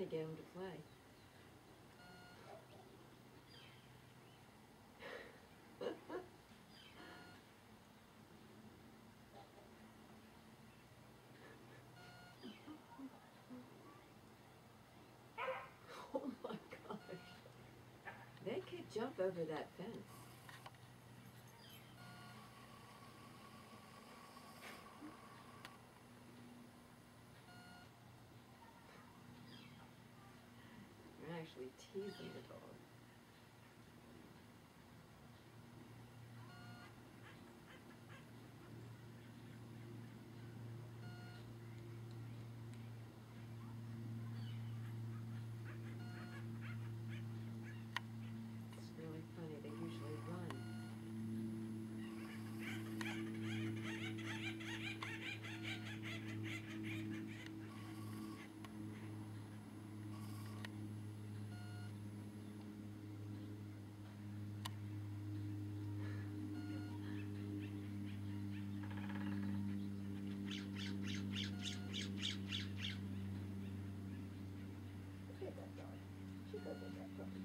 get him to play. Oh my gosh. They could jump over that fence. You're actually teasing the dog. It's really funny. They usually run. Look at that dog. She go get that puppy.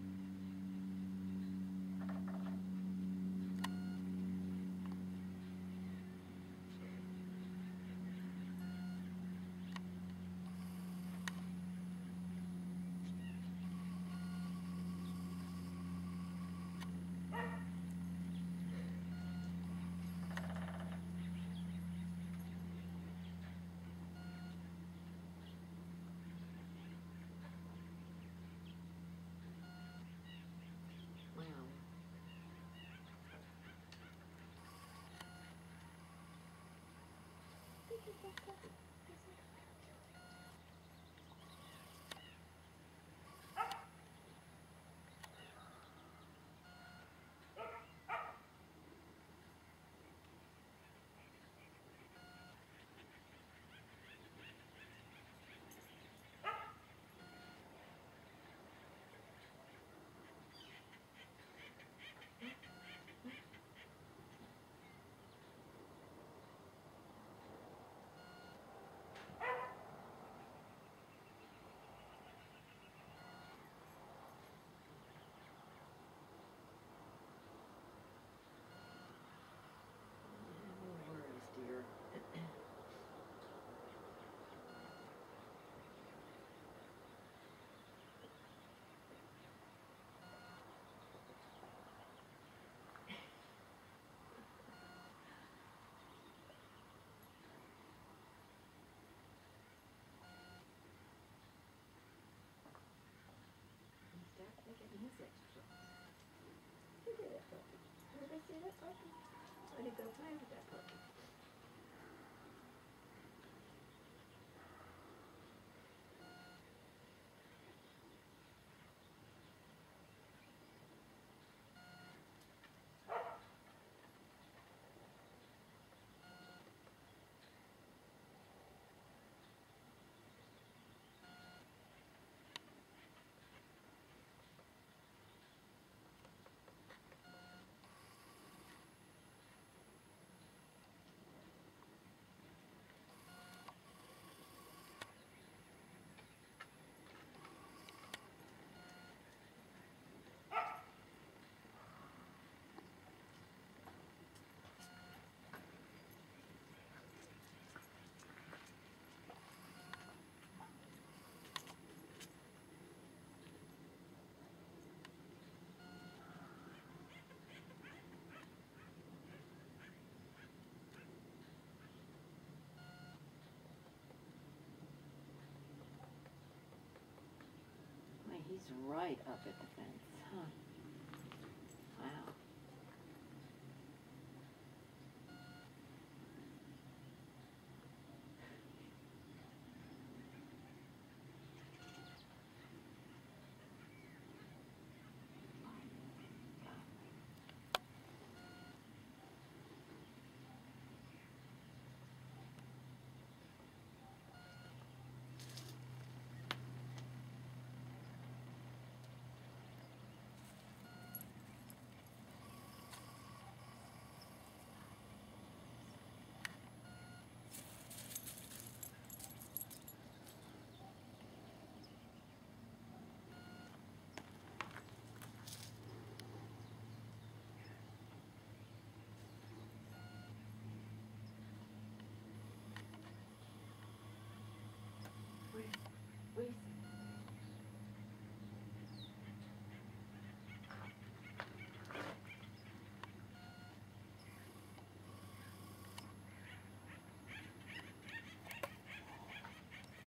Wow. Look at that puppy. No worries, dear. He's definitely getting his exercise. Look at that puppy. Did they see that puppy? Let him go play with that puppy. Boy, he's right up at the fence, huh?